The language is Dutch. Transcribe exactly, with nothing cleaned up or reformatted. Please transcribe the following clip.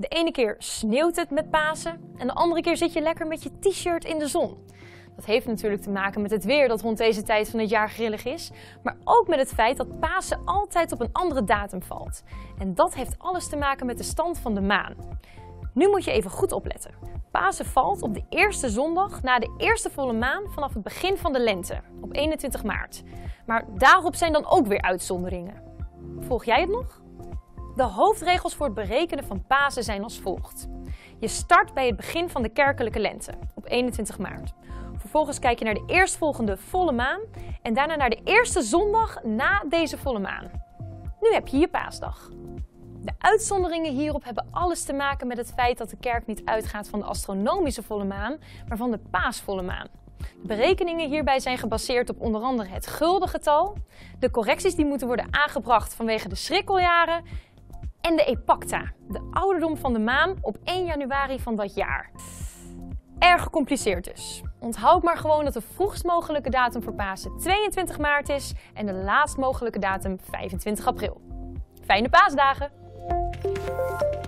De ene keer sneeuwt het met Pasen en de andere keer zit je lekker met je t-shirt in de zon. Dat heeft natuurlijk te maken met het weer dat rond deze tijd van het jaar grillig is, maar ook met het feit dat Pasen altijd op een andere datum valt. En dat heeft alles te maken met de stand van de maan. Nu moet je even goed opletten. Pasen valt op de eerste zondag na de eerste volle maan vanaf het begin van de lente, op eenentwintig maart. Maar daarop zijn dan ook weer uitzonderingen. Volg jij het nog? De hoofdregels voor het berekenen van Pasen zijn als volgt. Je start bij het begin van de kerkelijke lente, op eenentwintig maart. Vervolgens kijk je naar de eerstvolgende volle maan en daarna naar de eerste zondag na deze volle maan. Nu heb je je paasdag. De uitzonderingen hierop hebben alles te maken met het feit dat de kerk niet uitgaat van de astronomische volle maan, maar van de paasvolle maan. De berekeningen hierbij zijn gebaseerd op onder andere het gulden getal, de correcties die moeten worden aangebracht vanwege de schrikkeljaren en de epacta, de ouderdom van de maan op één januari van dat jaar. Erg gecompliceerd dus. Onthoud maar gewoon dat de vroegst mogelijke datum voor Pasen tweeëntwintig maart is en de laatst mogelijke datum vijfentwintig april. Fijne paasdagen!